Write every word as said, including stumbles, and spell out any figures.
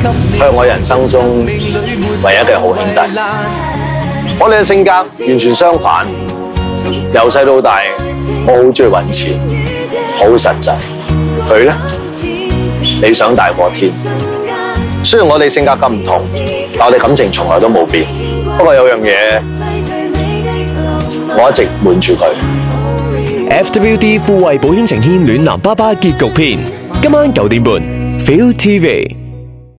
佢係我人生中唯一嘅好兄弟。我哋嘅性格完全相反，由細到大，我好中意搵錢，好實際。佢咧，理想大過天。雖然我哋性格咁唔同，但我哋感情從來都冇變。不過有樣嘢，我一直瞞住佢。 F W D 富衛保險呈獻暖男爸爸結局篇，今晚九點半 ，Feel T V。